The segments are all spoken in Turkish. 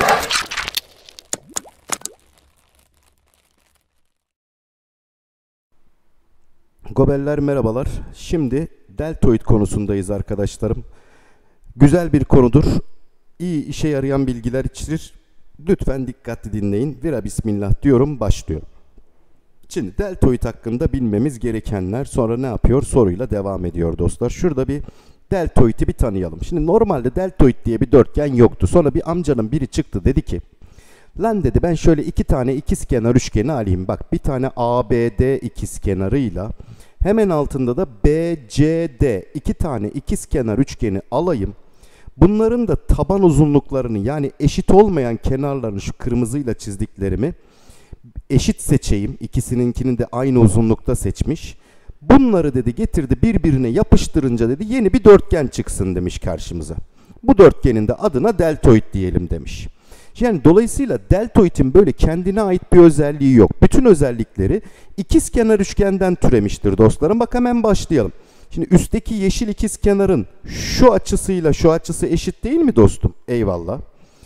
Gobeller merhabalar. Şimdi deltoid konusundayız arkadaşlarım. Güzel bir konudur. İyi işe yarayan bilgiler içerir. Lütfen dikkatli dinleyin. Vira bismillah diyorum, başlıyorum. Şimdi deltoid hakkında bilmemiz gerekenler, sonra ne yapıyor soruyla devam ediyor dostlar. Şurada bir deltoidi bir tanıyalım. Şimdi normalde deltoid diye bir dörtgen yoktu. Sonra bir amcanın biri çıktı, dedi ki lan dedi, ben şöyle iki tane ikizkenar üçgeni alayım. Bak, bir tane ABD ikizkenarıyla hemen altında da BCD iki tane ikizkenar üçgeni alayım. Bunların da taban uzunluklarını, yani eşit olmayan kenarlarını, şu kırmızıyla çizdiklerimi eşit seçeyim. İkisininkini de aynı uzunlukta seçmiş. Bunları dedi getirdi birbirine yapıştırınca dedi yeni bir dörtgen çıksın demiş karşımıza. Bu dörtgenin de adına deltoid diyelim demiş. Yani dolayısıyla deltoidin böyle kendine ait bir özelliği yok. Bütün özellikleri ikizkenar üçgenden türemiştir dostlarım. Bak hemen başlayalım. Şimdi üstteki yeşil ikizkenarın şu açısıyla şu açısı eşit değil mi dostum? Eyvallah.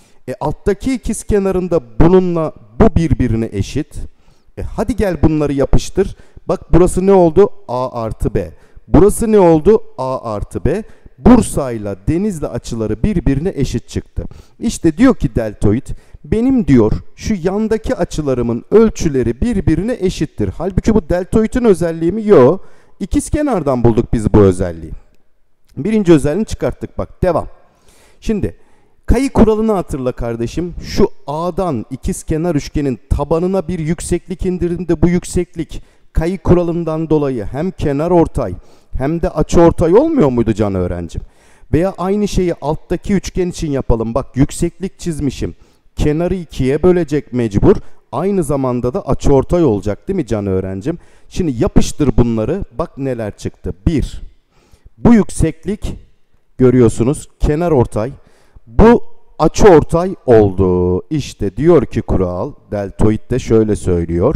Alttaki ikizkenarın da bununla bu birbirine eşit. Hadi gel bunları yapıştır. Bak burası ne oldu? A artı B. Burası ne oldu? A artı B. Bursa'yla Denizli açıları birbirine eşit çıktı. İşte diyor ki deltoid, benim diyor şu yandaki açılarımın ölçüleri birbirine eşittir. Halbuki bu deltoidin özelliği mi? Yok. İkizkenardan bulduk biz bu özelliği. Birinci özelliğini çıkarttık, bak devam. Şimdi kayı kuralını hatırla kardeşim. Şu A'dan ikizkenar üçgenin tabanına bir yükseklik indirdiğinde bu yükseklik kayı kuralından dolayı hem kenar ortay hem de açı ortay olmuyor muydu can öğrencim? Veya aynı şeyi alttaki üçgen için yapalım. Bak yükseklik çizmişim. Kenarı ikiye bölecek mecbur. Aynı zamanda da açı ortay olacak değil mi can öğrencim? Şimdi yapıştır bunları. Bak neler çıktı. 1. Bu yükseklik görüyorsunuz kenar ortay. Bu açı ortay oldu. İşte diyor ki kural, deltoid de şöyle söylüyor.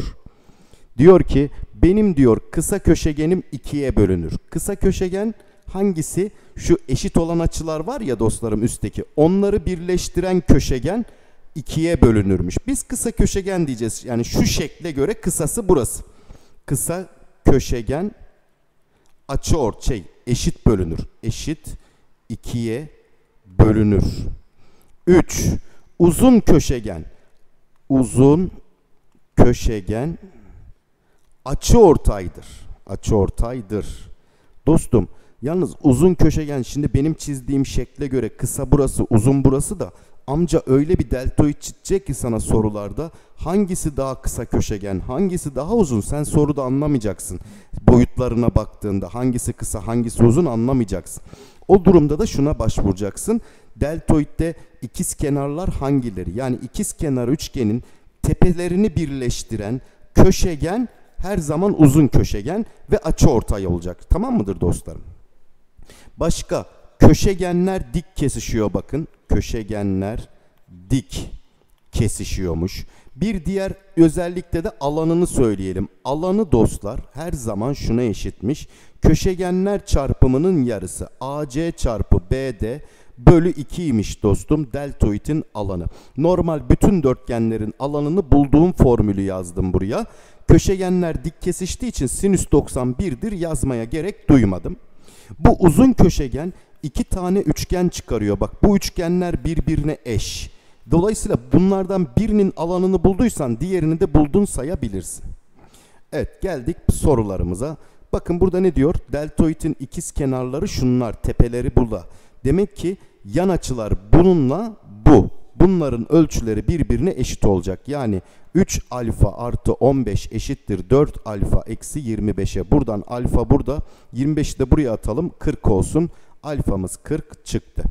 Diyor ki benim diyor kısa köşegenim ikiye bölünür. Kısa köşegen hangisi? Şu eşit olan açılar var ya dostlarım üstteki. Onları birleştiren köşegen ikiye bölünürmüş. Biz kısa köşegen diyeceğiz. Yani şu şekle göre kısası burası. Kısa köşegen açı ortay eşit bölünür. Eşit ikiye bölünür. 3. Uzun köşegen. Uzun köşegen açı ortaydır. Açı ortaydır. Dostum yalnız uzun köşegen, şimdi benim çizdiğim şekle göre kısa burası, uzun burası da amca öyle bir deltoid çizecek ki sana sorularda, hangisi daha kısa köşegen, hangisi daha uzun sen soruda anlamayacaksın. Boyutlarına baktığında hangisi kısa hangisi uzun anlamayacaksın. O durumda da şuna başvuracaksın. Deltoidde ikizkenarlar hangileri? Yani ikizkenar üçgenin tepelerini birleştiren köşegen her zaman uzun köşegen ve açıortay olacak. Tamam mıdır dostlarım? Başka köşegenler dik kesişiyor bakın. Köşegenler dik kesişiyormuş. Bir diğer özellikle de alanını söyleyelim. Alanı dostlar her zaman şuna eşitmiş. Köşegenler çarpımının yarısı AC çarpı BD bölü 2'ymiş dostum deltoidin alanı. Normal bütün dörtgenlerin alanını bulduğum formülü yazdım buraya. Köşegenler dik kesiştiği için sinüs 91'dir yazmaya gerek duymadım. Bu uzun köşegen iki tane üçgen çıkarıyor. Bak bu üçgenler birbirine eş. Dolayısıyla bunlardan birinin alanını bulduysan diğerini de buldun sayabilirsin. Evet, geldik sorularımıza. Bakın burada ne diyor? Deltoidin ikiz kenarları şunlar, tepeleri burada. Demek ki yan açılar bununla bu. Bunların ölçüleri birbirine eşit olacak. Yani 3 alfa artı 15 eşittir 4 alfa eksi 25'e. Buradan alfa burada, 25'i de buraya atalım, 40 olsun. Alfamız 40 çıktı.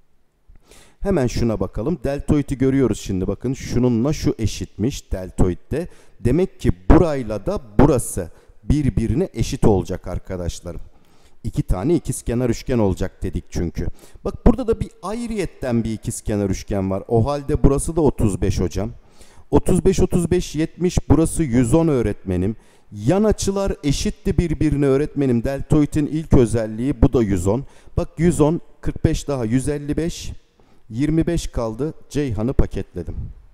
Hemen şuna bakalım. Deltoidi görüyoruz şimdi, bakın şununla şu eşitmiş deltoidde. Demek ki burayla da burası birbirine eşit olacak arkadaşlarım. İki tane ikizkenar üçgen olacak dedik çünkü. Bak burada da bir ayrıyetten bir ikizkenar üçgen var. O halde burası da 35 hocam. 35 35 70, burası 110 öğretmenim. Yan açılar eşitti birbirine öğretmenim. Deltoidin ilk özelliği bu da 110. Bak 110 45 daha 155. 25 kaldı. Ceyhan'ı paketledim.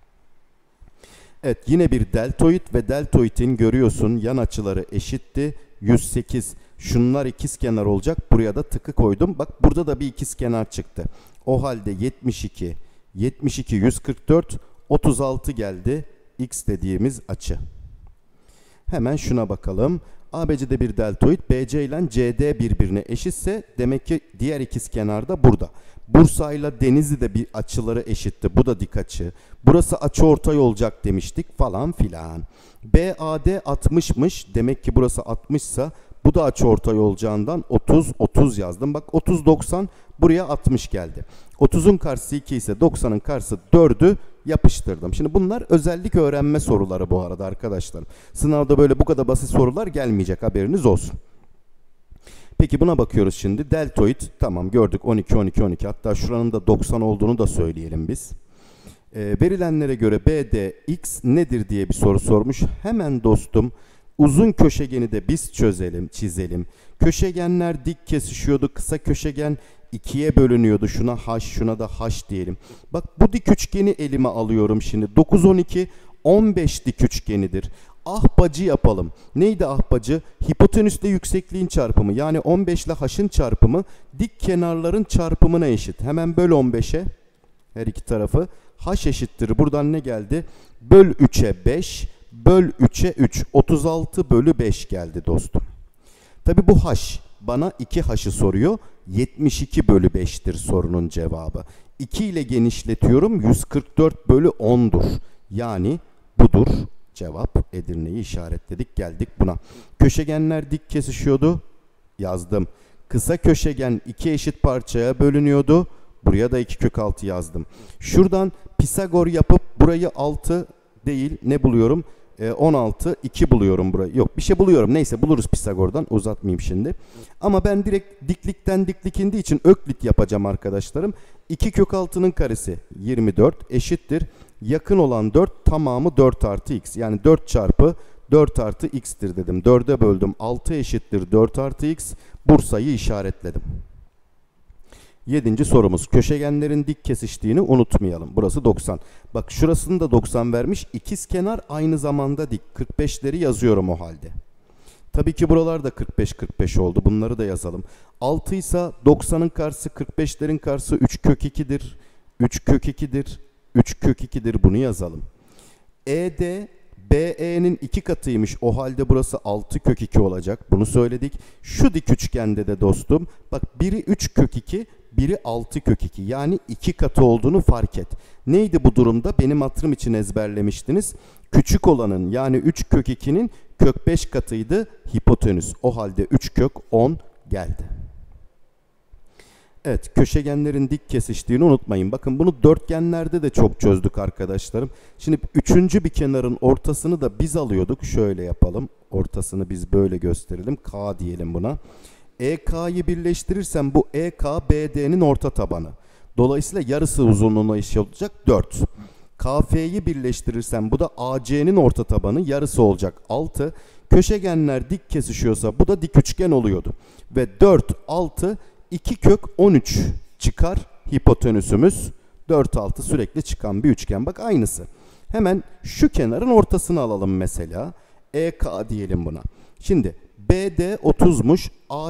Evet, yine bir deltoid ve deltoidin görüyorsun yan açıları eşitti. 108. Şunlar ikizkenar olacak. Buraya da tıkı koydum. Bak burada da bir ikizkenar çıktı. O halde 72, 72, 144, 36 geldi. X dediğimiz açı. Hemen şuna bakalım. ABC'de bir deltoid, BC ile CD birbirine eşitse demek ki diğer ikizkenar da burada. Bursa ile Denizli'de bir açıları eşitti. Bu da dik açı. Burası açıortay olacak demiştik falan filan. BAD 60'mış. Demek ki burası 60 ise bu da açıortay olacağından 30, 30 yazdım. Bak 30, 90 buraya 60 geldi. 30'un karşısı 2 ise 90'ın karşısı 4'ü yapıştırdım. Şimdi bunlar özellik öğrenme soruları bu arada arkadaşlar. Sınavda böyle bu kadar basit sorular gelmeyecek, haberiniz olsun. Peki buna bakıyoruz şimdi. Deltoid tamam gördük 12, 12, 12. Hatta şuranın da 90 olduğunu da söyleyelim biz. Verilenlere göre BDX nedir diye bir soru sormuş. Hemen dostum uzun köşegeni de biz çözelim, çizelim. Köşegenler dik kesişiyordu. Kısa köşegen ikiye bölünüyordu. Şuna H, şuna da H diyelim. Bak bu dik üçgeni elime alıyorum şimdi. 9, 12, 15 dik üçgenidir. Ahbacı yapalım. Neydi ahbacı? Hipotenüsle yüksekliğin çarpımı. Yani 15 ile H'ın çarpımı dik kenarların çarpımına eşit. Hemen böl 15'e her iki tarafı. H eşittir. Buradan ne geldi? Böl 3'e 5, böl 3'e 3. 36 bölü 5 geldi dostum. Tabi bu H bana 2H'ı soruyor. 72 bölü 5'tir sorunun cevabı. 2 ile genişletiyorum. 144 bölü 10'dur. Yani budur. Cevap Edirne'yi işaretledik, geldik buna. Köşegenler dik kesişiyordu. Yazdım. Kısa köşegen iki eşit parçaya bölünüyordu. Buraya da 2 kök 6 yazdım. Şuradan Pisagor yapıp burayı 6 değil ne buluyorum? 16, 2 buluyorum burayı. Yok bir şey buluyorum. Neyse buluruz Pisagor'dan. Uzatmayayım şimdi. Ama ben direkt diklikten diklik indiği için öklit yapacağım arkadaşlarım. 2 kök 6'nın karesi 24 eşittir. Yakın olan 4 tamamı 4 artı x. Yani 4 çarpı 4 artı x'tir dedim. 4'e böldüm. 6 eşittir 4 artı x. Bursa'yı işaretledim. 7. sorumuz. Köşegenlerin dik kesiştiğini unutmayalım. Burası 90. Bak şurasını da 90 vermiş. İkizkenar aynı zamanda dik. 45'leri yazıyorum o halde. Tabii ki buralar da 45 45 oldu. Bunları da yazalım. 6 ise 90'ın karşısı 45'lerin karşısı 3 kök 2'dir. 3 kök 2'dir. 3 kök 2'dir. Bunu yazalım. ED BE'nin 2 katıymış. O halde burası 6 kök 2 olacak. Bunu söyledik. Şu dik üçgende de dostum bak biri 3 kök 2, biri 6 kök 2. Yani 2 katı olduğunu fark et. Neydi bu durumda? Benim hatırım için ezberlemiştiniz. Küçük olanın yani 3 kök 2'nin kök 5 katıydı hipotenüs. O halde 3 kök 10 geldi. Evet, köşegenlerin dik kesiştiğini unutmayın. Bakın bunu dörtgenlerde de çok çözdük arkadaşlarım. Şimdi üçüncü bir kenarın ortasını da biz alıyorduk. Şöyle yapalım. Ortasını biz böyle gösterelim. K diyelim buna. EK'yı birleştirirsem bu EK BD'nin orta tabanı. Dolayısıyla yarısı uzunluğuna eşit olacak 4. KF'yi birleştirirsem bu da AC'nin orta tabanı, yarısı olacak 6. Köşegenler dik kesişiyorsa bu da dik üçgen oluyordu. Ve 4, 6, 2 kök 13 çıkar hipotenüsümüz. 4, 6 sürekli çıkan bir üçgen. Bak aynısı. Hemen şu kenarın ortasını alalım mesela. EK diyelim buna. Şimdi BD 30'muş.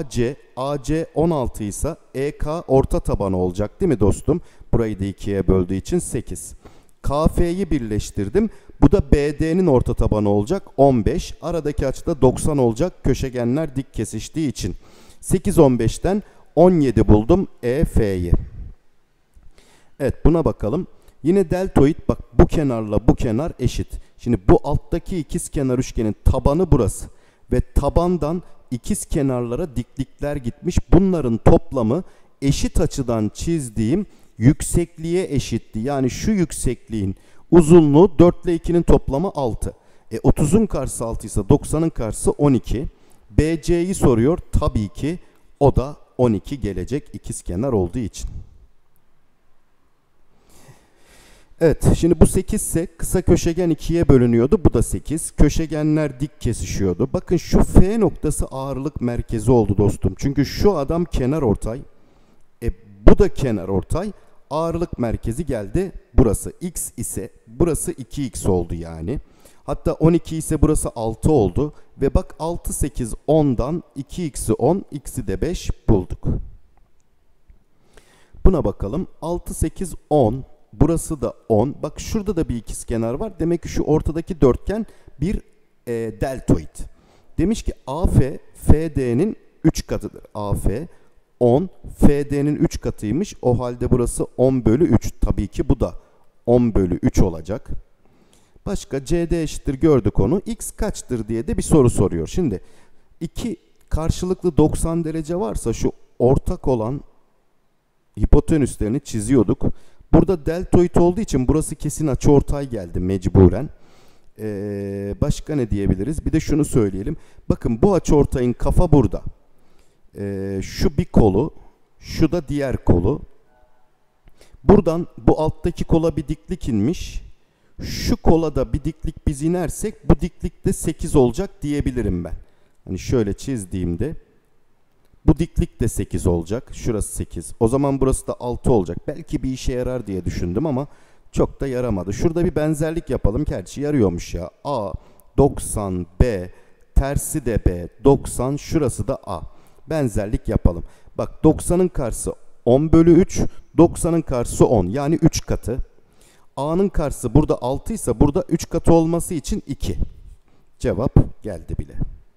AC 16 ise EK orta tabanı olacak değil mi dostum? Burayı da 2'ye böldüğü için 8. KF'yi birleştirdim. Bu da BD'nin orta tabanı olacak 15. Aradaki açıda 90 olacak köşegenler dik kesiştiği için. 8, 15'ten 17 buldum EF'yi. Evet buna bakalım. Yine deltoid bak bu kenarla bu kenar eşit. Şimdi bu alttaki ikizkenar üçgenin tabanı burası. Ve tabandan ikiz kenarlara diklikler gitmiş. Bunların toplamı eşit açıdan çizdiğim yüksekliğe eşitti. Yani şu yüksekliğin uzunluğu 4 ile 2'nin toplamı 6. 30'un karşısı 6 ise 90'ın karşısı 12. BC'yi soruyor. Tabii ki o da 12 gelecek ikizkenar olduğu için. Evet şimdi bu 8 ise kısa köşegen 2'ye bölünüyordu. Bu da 8. Köşegenler dik kesişiyordu. Bakın şu F noktası ağırlık merkezi oldu dostum. Çünkü şu adam kenarortay. Bu da kenarortay. ağırlık merkezi geldi. Burası x ise burası 2x oldu yani. Hatta 12 ise burası 6 oldu. Ve bak 6, 8, 10'dan 2x'i 10, x'i de 5 bulduk. Buna bakalım. 6, 8, 10. Burası da 10. Bak şurada da bir ikizkenar var. Demek ki şu ortadaki dörtgen bir deltoid. Demiş ki AF, FD'nin 3 katıdır. AF 10, FD'nin 3 katıymış. O halde burası 10 bölü 3. Tabii ki bu da 10 bölü 3 olacak. Başka CD eşittir gördük onu. X kaçtır diye de bir soru soruyor. Şimdi iki karşılıklı 90 derece varsa şu ortak olan hipotenüslerini çiziyorduk. Burada deltoid olduğu için burası kesin açıortay geldi mecburen. Başka ne diyebiliriz? Bir de şunu söyleyelim. Bakın bu açıortayın kafa burada. Şu bir kolu, şu da diğer kolu. Buradan bu alttaki kola bir diklik inmiş. Şu kola da bir diklik biz inersek bu diklik de 8 olacak diyebilirim ben. Hani şöyle çizdiğimde bu diklik de 8 olacak. Şurası 8. O zaman burası da 6 olacak. Belki bir işe yarar diye düşündüm ama çok da yaramadı. Şurada bir benzerlik yapalım. Gerçi yarıyormuş ya. A 90 B, tersi de B 90, şurası da A. Benzerlik yapalım. Bak 90'ın karşısı 10 bölü 3, 90'ın karşısı 10 yani 3 katı. A'nın karşısı burada 6 ise burada 3 katı olması için 2. Cevap geldi bile.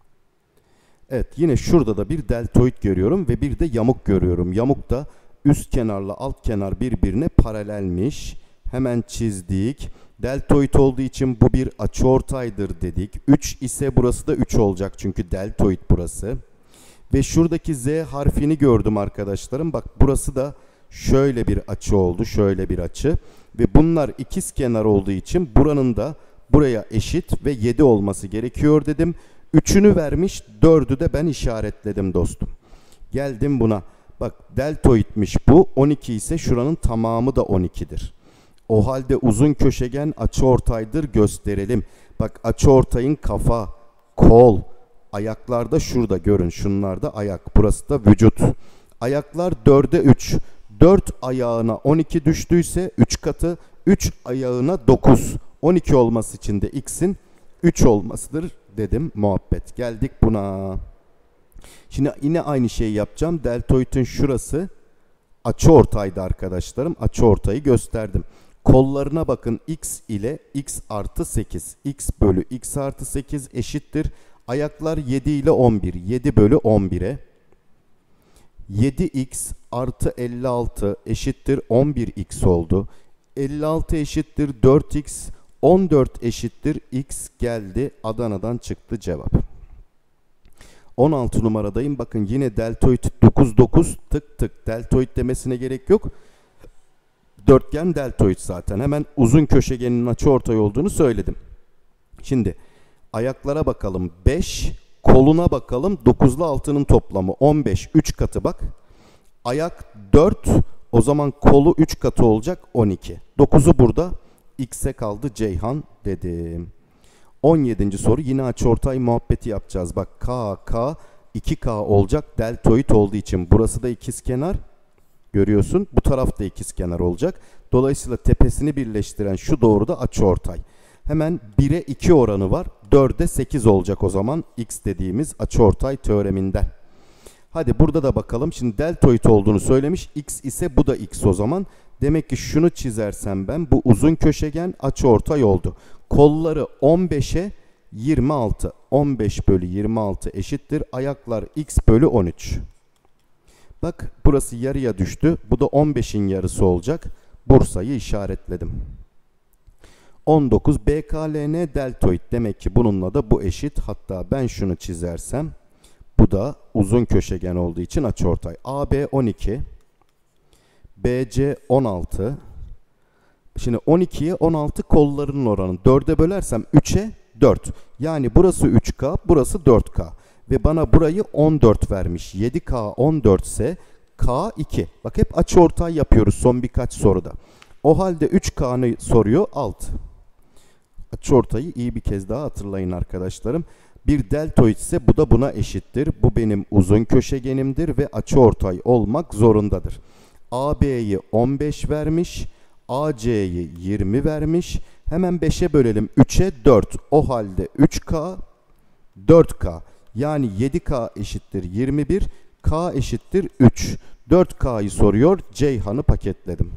Evet, yine şurada da bir deltoid görüyorum ve bir de yamuk görüyorum. Yamuk da üst kenarla alt kenar birbirine paralelmiş. Hemen çizdik. Deltoid olduğu için bu bir açıortaydır dedik. 3 ise burası da 3 olacak çünkü deltoid burası. Ve şuradaki Z harfini gördüm arkadaşlarım. Bak burası da şöyle bir açı oldu. Şöyle bir açı. Ve bunlar ikizkenar olduğu için buranın da buraya eşit ve 7 olması gerekiyor dedim. 3'ünü vermiş, 4'ü de ben işaretledim dostum. Geldim buna. Bak deltoidmiş bu. 12 ise şuranın tamamı da 12'dir. O halde uzun köşegen açıortaydır gösterelim. Bak açıortayın kafa, kol, ayaklarda şurada görün. Şunlarda ayak. Burası da vücut. Ayaklar 4'e 3. 4 ayağına 12 düştüyse 3 katı, 3 ayağına 9. 12 olması için de x'in 3 olmasıdır dedim muhabbet. Geldik buna. Şimdi yine aynı şeyi yapacağım. Deltoidin şurası açıortaydı arkadaşlarım. Açıortayı gösterdim. Kollarına bakın, x ile x artı 8. X bölü x artı 8 eşittir. Ayaklar 7 ile 11. 7 bölü 11'e. 7x artı 56 eşittir 11x oldu. 56 eşittir 4x. 14 eşittir x geldi. Adana'dan çıktı cevap. 16 numaradayım. Bakın yine deltoid 9 9 tık tık. Deltoid demesine gerek yok. Dörtgen deltoid zaten. Hemen uzun köşegenin açıortay olduğunu söyledim. Şimdi ayaklara bakalım. 5, koluna bakalım. 9 ile 6'nın toplamı 15. 3 katı bak. Ayak 4. O zaman kolu 3 katı olacak 12. 9'u burada. X'e kaldı Ceyhan dedim. 17. soru yine açıortay muhabbeti yapacağız. Bak K 2K olacak deltoid olduğu için. Burası da ikizkenar. Görüyorsun. Bu taraf da ikizkenar olacak. Dolayısıyla tepesini birleştiren şu doğruda açıortay. Hemen 1'e 2 oranı var. 4'e 8 olacak o zaman x dediğimiz açıortay teoreminden. Hadi burada da bakalım. Şimdi deltoid olduğunu söylemiş. X ise bu da x o zaman. Demek ki şunu çizersem ben bu uzun köşegen açıortay oldu. Kolları 15'e 26. 15 bölü 26 eşittir. Ayaklar x bölü 13. Bak burası yarıya düştü. Bu da 15'in yarısı olacak. Bursa'yı işaretledim. 19 BKLN deltoid. Demek ki bununla da bu eşit. Hatta ben şunu çizersem bu da uzun köşegen olduğu için açıortay. AB 12. BC 16. Şimdi 12'ye 16 kollarının oranı. 4'e bölersem 3'e 4. Yani burası 3K, burası 4K. Ve bana burayı 14 vermiş. 7K 14 ise K 2. Bak hep açıortay yapıyoruz son birkaç soruda. O halde 3K'nı soruyor 6. Açıortayı iyi bir kez daha hatırlayın arkadaşlarım. Bir deltoid ise bu da buna eşittir. Bu benim uzun köşegenimdir ve açıortay olmak zorundadır. AB'yi 15 vermiş. AC'yi 20 vermiş. Hemen 5'e bölelim. 3'e 4. O halde 3K 4K. Yani 7K eşittir 21. K eşittir 3. 4K'yı soruyor. Ceyhan'ı paketledim.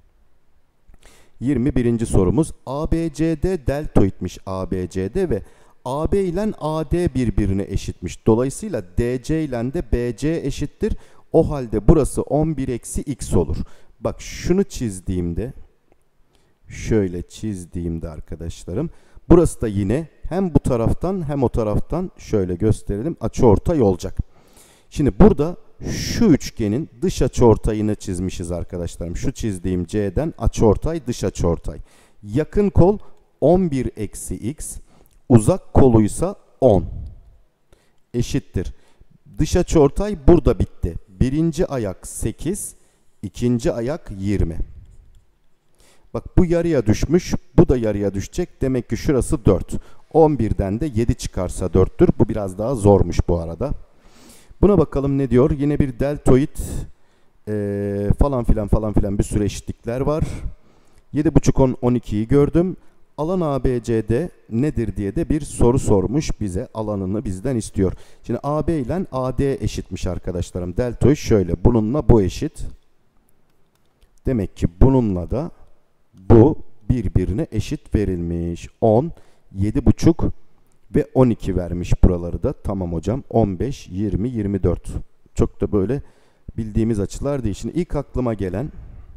21. sorumuz. ABCD deltoidmiş ABCD ve AB ile AD birbirine eşitmiş. Dolayısıyla DC ile de BC eşittir. O halde burası 11 eksi x olur. Bak şunu çizdiğimde, şöyle çizdiğimde arkadaşlarım, burası da yine hem bu taraftan hem o taraftan şöyle gösterelim, açıortay olacak. Şimdi burada şu üçgenin dış açıortayını çizmişiz arkadaşlarım. Şu çizdiğim C'den açıortay, dış açıortay. Yakın kol 11 eksi x, uzak koluysa 10 eşittir. Dış açıortay burada bitti. Birinci ayak 8, ikinci ayak 20. Bak bu yarıya düşmüş, bu da yarıya düşecek. Demek ki şurası 4. 11'den de 7 çıkarsa 4'tür. Bu biraz daha zormuş bu arada. Buna bakalım ne diyor? Yine bir deltoid falan filan bir sürü eşitlikler var. 7,5 10 12'yi gördüm. Alan ABCD nedir diye de bir soru sormuş bize. Alanını bizden istiyor. Şimdi AB ile AD eşitmiş arkadaşlarım. Deltoid şöyle. Bununla bu eşit. Demek ki bununla da bu birbirine eşit verilmiş. 10, 7,5 ve 12 vermiş buraları da. Tamam hocam. 15, 20, 24. Çok da böyle bildiğimiz açılar değil. Şimdi ilk aklıma gelen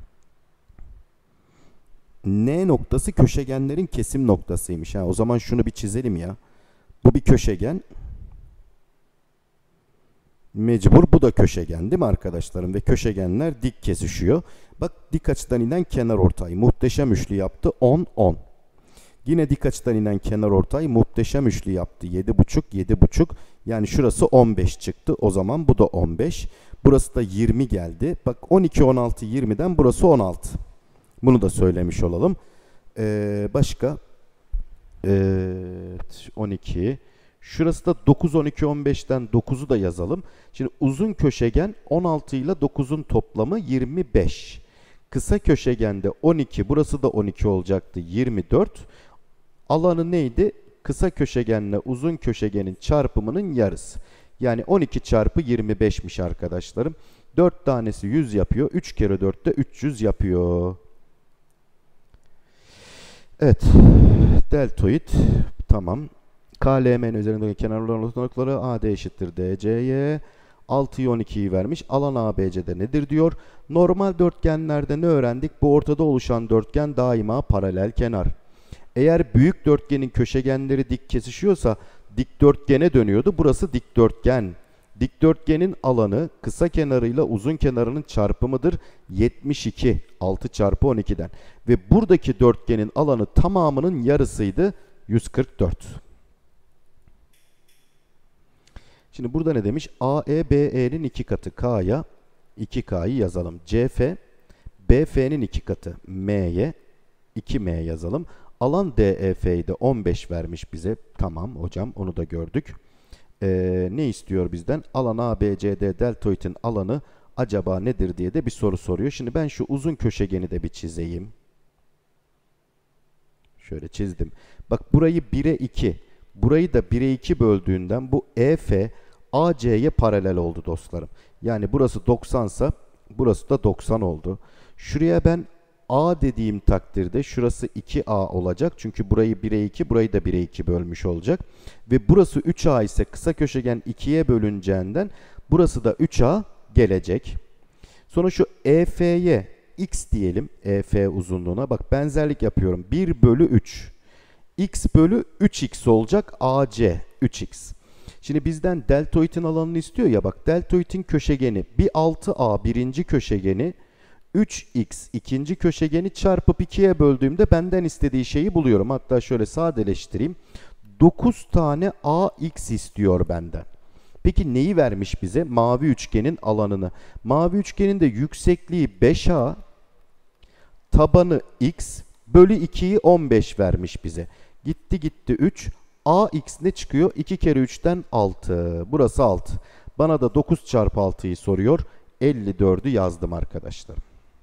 N noktası köşegenlerin kesim noktasıymış. O zaman şunu bir çizelim ya. Bu bir köşegen. Mecbur bu da köşegen değil mi arkadaşlarım? Ve köşegenler dik kesişiyor. Bak dik açıdan inen kenarortay muhteşem üçlü yaptı. 10, 10. Yine dik açıdan inen kenarortay muhteşem üçlü yaptı. 7,5, 7,5. Yani şurası 15 çıktı. O zaman bu da 15. Burası da 20 geldi. Bak 12, 16, 20'den burası 16. Bunu da söylemiş olalım. Başka? 12. Şurası da 9, 12, 15'ten 9'u da yazalım. Şimdi uzun köşegen 16 ile 9'un toplamı 25. Kısa köşegende 12, burası da 12 olacaktı. 24. Alanı neydi? Kısa köşegenle uzun köşegenin çarpımının yarısı. Yani 12 çarpı 25'miş arkadaşlarım. 4 tanesi 100 yapıyor. 3 kere 4 de 300 yapıyor. Evet. Deltoid. Tamam. KLM'nin üzerindeki kenarların noktaları AD eşittir DC'ye. 6'yı 12'yi vermiş. Alan ABC'de nedir diyor. Normal dörtgenlerde ne öğrendik? Bu ortada oluşan dörtgen daima paralel kenar. Eğer büyük dörtgenin köşegenleri dik kesişiyorsa dikdörtgene dönüyordu. Burası dikdörtgen. Dikdörtgenin alanı kısa kenarıyla uzun kenarının çarpımıdır. 72. 6 çarpı 12'den. Ve buradaki dörtgenin alanı tamamının yarısıydı. 144. Şimdi burada ne demiş? AE BE'nin 2 katı K'ya 2K'yı yazalım. CF BF'nin 2 katı M'ye 2M yazalım. Alan DEF'yi de 15 vermiş bize. Tamam hocam onu da gördük. Ne istiyor bizden? Alan ABCD deltoidin alanı acaba nedir diye de bir soru soruyor. Şimdi ben şu uzun köşegeni de bir çizeyim. Şöyle çizdim. Bak burayı 1'e 2. Burayı da 1'e 2 böldüğünden bu EF AC'ye paralel oldu dostlarım. Yani burası 90 ise burası da 90 oldu. Şuraya ben A dediğim takdirde şurası 2A olacak. Çünkü burayı 1'e 2, burayı da 1'e 2 bölmüş olacak. Ve burası 3A ise kısa köşegen 2'ye bölüneceğinden burası da 3A gelecek. Sonra şu EF'ye X diyelim. EF uzunluğuna. Bak benzerlik yapıyorum. 1 bölü 3. X bölü 3X olacak. AC 3X. Şimdi bizden deltoidin alanını istiyor ya. Bak deltoidin köşegeni bir 6A birinci köşegeni 3x ikinci köşegeni çarpıp 2'ye böldüğümde benden istediği şeyi buluyorum. Hatta şöyle sadeleştireyim. 9 tane ax istiyor benden. Peki neyi vermiş bize? Mavi üçgenin alanını. Mavi üçgenin de yüksekliği 5a, tabanı x bölü 2'yi 15 vermiş bize. Gitti gitti 3. Ax ne çıkıyor? 2 kere 3'ten 6. Burası 6. Bana da 9 çarpı 6'yı soruyor. 54'ü yazdım arkadaşlar.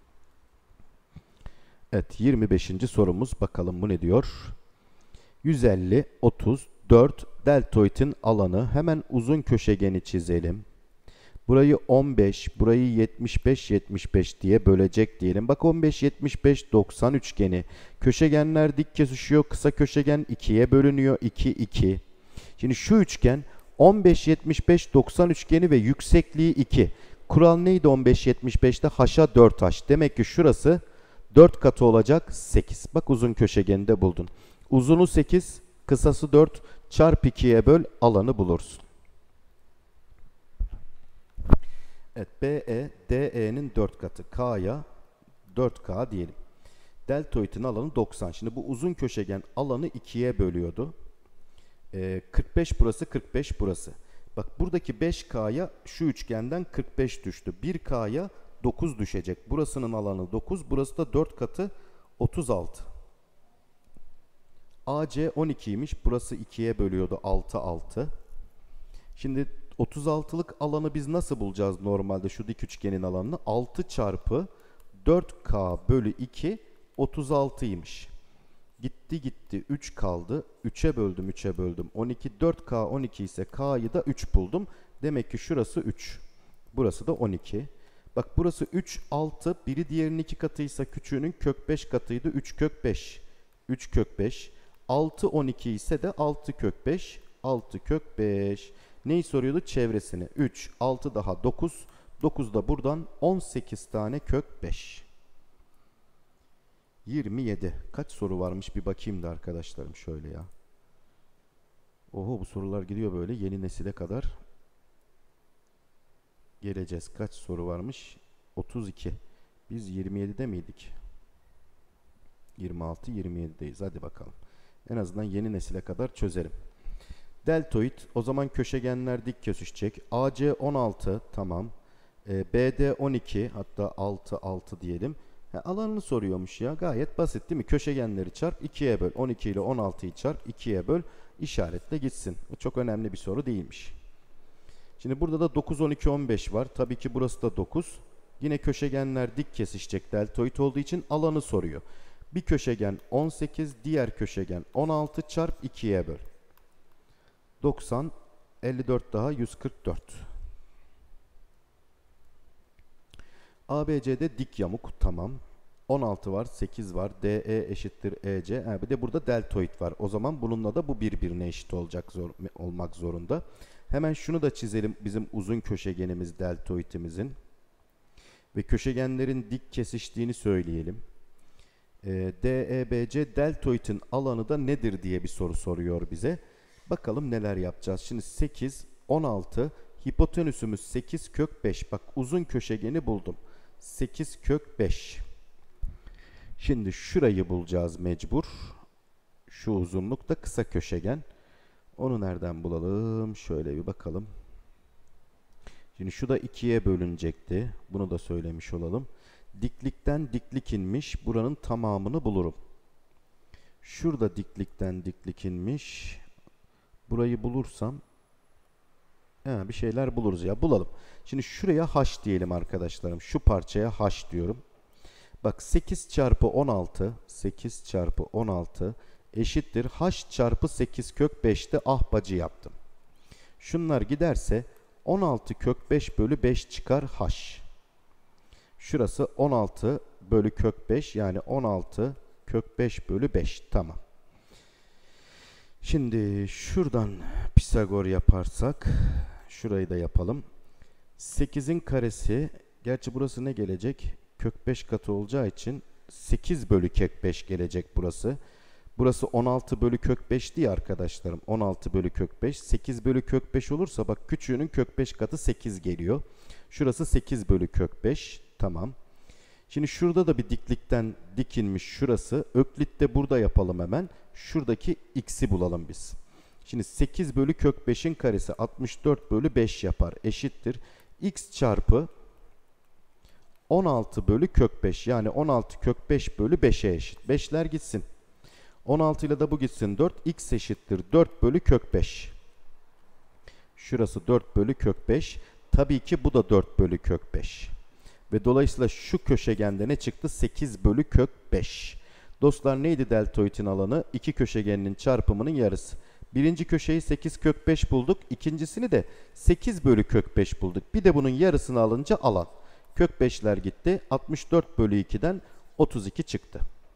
Evet, 25. sorumuz, bakalım bu ne diyor? 150, 30, 4 deltoidin alanı. Hemen uzun köşegeni çizelim. Burayı 15, burayı 75, 75 diye bölecek diyelim. Bak 15, 75, 90 üçgeni. Köşegenler dik kesişiyor. Kısa köşegen 2'ye bölünüyor. 2, 2. Şimdi şu üçgen 15, 75, 90 üçgeni ve yüksekliği 2. Kural neydi 15, 75'te? H'a 4H. Demek ki şurası 4 katı olacak 8. Bak uzun köşegeni de buldun. Uzunu 8, kısası 4. Çarp 2'ye böl, alanı bulursun. Evet, BE, DE'nin 4 katı. K'ya 4K diyelim. Deltoidin alanı 90. Şimdi bu uzun köşegen alanı 2'ye bölüyordu. 45 burası, 45 burası. Bak buradaki 5K'ya şu üçgenden 45 düştü. 1K'ya 9 düşecek. Burasının alanı 9. Burası da 4 katı 36. AC 12'ymiş. Burası 2'ye bölüyordu. 6, 6. Şimdi 36'lık alanı biz nasıl bulacağız normalde şu dik üçgenin alanını? 6 çarpı 4K bölü 2 36'ymış. Gitti gitti 3 kaldı. 3'e böldüm 3'e böldüm. 12, 4K 12 ise K'yı da 3 buldum. Demek ki şurası 3. Burası da 12. Bak burası 3, 6. Biri diğerinin 2 katıysa küçüğünün kök 5 katıydı. 3 kök 5. 3 kök 5. 6, 12 ise de 6 kök 5. 6 kök 5. Neyi soruyordu? Çevresini. 3, 6 daha 9. 9 da buradan 18 tane kök 5. 27. Kaç soru varmış bir bakayım da arkadaşlarım şöyle ya. Oho, bu sorular gidiyor böyle yeni nesile kadar. Geleceğiz. Kaç soru varmış? 32. Biz 27'de miydik? 26, 27'deyiz. Hadi bakalım. En azından yeni nesile kadar çözelim. Deltoid, o zaman köşegenler dik kesişecek. AC 16, tamam. BD 12, hatta 6, 6 diyelim. Alanını soruyormuş ya. Gayet basit değil mi? Köşegenleri çarp 2'ye böl. 12 ile 16'yı çarp 2'ye böl. İşaretle gitsin. Çok önemli bir soru değilmiş. Şimdi burada da 9, 12, 15 var. Tabii ki burası da 9. Yine köşegenler dik kesişecek deltoid olduğu için alanı soruyor. Bir köşegen 18, diğer köşegen 16 çarp 2'ye böl. 90, 54 daha 144. ABC'de dik yamuk, tamam. 16 var, 8 var. DE eşittir EC. Bir de burada deltoid var. O zaman bununla da bu birbirine eşit olmak zorunda. Hemen şunu da çizelim, bizim uzun köşegenimiz deltoidimizin. Ve köşegenlerin dik kesiştiğini söyleyelim. DEBC deltoidin alanı da nedir diye bir soru soruyor bize. Bakalım neler yapacağız. Şimdi 8, 16, hipotenüsümüz 8 kök 5. Bak uzun köşegeni buldum. 8 kök 5. Şimdi şurayı bulacağız mecbur. Şu uzunluk da kısa köşegen. Onu nereden bulalım? Şöyle bir bakalım. Şimdi şu da 2'ye bölünecekti. Bunu da söylemiş olalım. Diklikten diklik inmiş. Buranın tamamını bulurum. Şurada diklikten diklik inmiş. Burayı bulursam bir şeyler buluruz ya. Bulalım. Şimdi şuraya h diyelim arkadaşlarım. Şu parçaya h diyorum. Bak 8 çarpı 16 8 çarpı 16 eşittir h çarpı 8 kök 5'te ahbacı yaptım. Şunlar giderse 16 kök 5 bölü 5 çıkar h. Şurası 16 bölü kök 5, yani 16 kök 5 bölü 5. Tamam. Şimdi şuradan Pisagor yaparsak, şurayı da yapalım. 8'in karesi, gerçi burası ne gelecek? Kök 5 katı olacağı için 8 bölü kök 5 gelecek burası. Burası 16 bölü kök 5 diye arkadaşlarım. 16 bölü kök 5. 8 bölü kök 5 olursa bak küçüğünün kök 5 katı 8 geliyor. Şurası 8 bölü kök 5. Tamam. Şimdi şurada da bir diklikten dikinmiş şurası. Öklit de burada yapalım hemen. Şuradaki x'i bulalım biz. Şimdi 8 bölü kök 5'in karesi 64 bölü 5 yapar. Eşittir. X çarpı 16 bölü kök 5. Yani 16 kök 5 bölü 5'e eşit. 5'ler gitsin. 16 ile de bu gitsin 4. X eşittir 4 bölü kök 5. Şurası 4 bölü kök 5. Tabii ki bu da 4 bölü kök 5. Ve dolayısıyla şu köşegende ne çıktı? 8 bölü kök 5. Dostlar neydi deltoidin alanı? İki köşegeninin çarpımının yarısı. Birinci köşeyi 8 kök 5 bulduk. İkincisini de 8 bölü kök 5 bulduk. Bir de bunun yarısını alınca alan. Kök 5'ler gitti. 64 bölü 2'den 32 çıktı.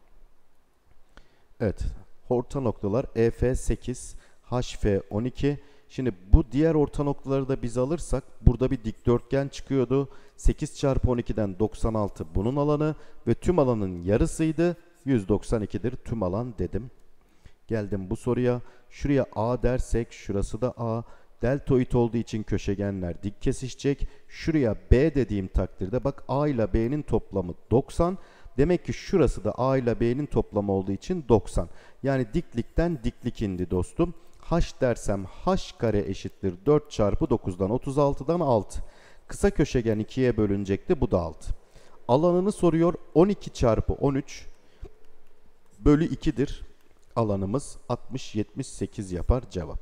Evet. Orta noktalar EF 8, HF 12. Şimdi bu diğer orta noktaları da biz alırsak burada bir dikdörtgen çıkıyordu. 8 çarpı 12'den 96 bunun alanı ve tüm alanın yarısıydı. 192'dir tüm alan dedim. Geldim bu soruya. Şuraya A dersek şurası da A. Deltoid olduğu için köşegenler dik kesişecek. Şuraya B dediğim takdirde bak A ile B'nin toplamı 90. Demek ki şurası da A ile B'nin toplamı olduğu için 90. Yani diklikten diklik indi dostum. H dersem H kare eşittir 4 çarpı 9'dan 36'dan 6. Kısa köşegen 2'ye bölünecekti. Bu da 6. Alanını soruyor. 12 çarpı 13 bölü 2'dir. Alanımız 60-78 yapar cevap.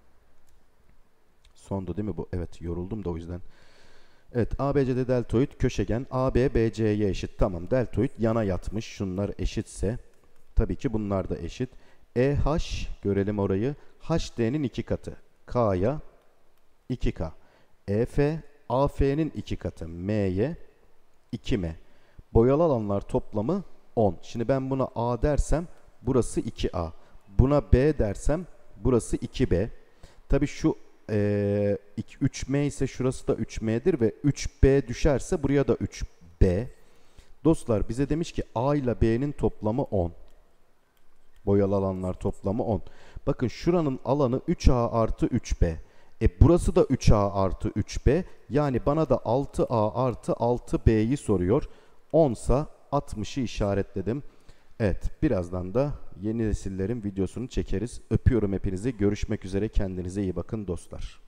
Sondu değil mi bu? Evet yoruldum da o yüzden. Evet ABC'de deltoid köşegen AB BC'ye eşit. Tamam deltoid yana yatmış. Şunlar eşitse tabii ki bunlar da eşit. EH görelim orayı. HD'nin 2 katı. K'ya 2K. EF AF'nin 2 katı. M'ye 2M. Boyalı alanlar toplamı 10. Şimdi ben buna A dersem burası 2A. Buna B dersem burası 2B. Tabii şu 3M ise şurası da 3M'dir ve 3B düşerse buraya da 3B. Dostlar bize demiş ki A ile B'nin toplamı 10. Boyalı alanlar toplamı 10. Bakın şuranın alanı 3A artı 3B. Burası da 3A artı 3B. Yani bana da 6A artı 6B'yi soruyor. 10 ise 60'ı işaretledim. Evet birazdan da yeni nesillerin videosunu çekeriz. Öpüyorum hepinizi. Görüşmek üzere. Kendinize iyi bakın dostlar.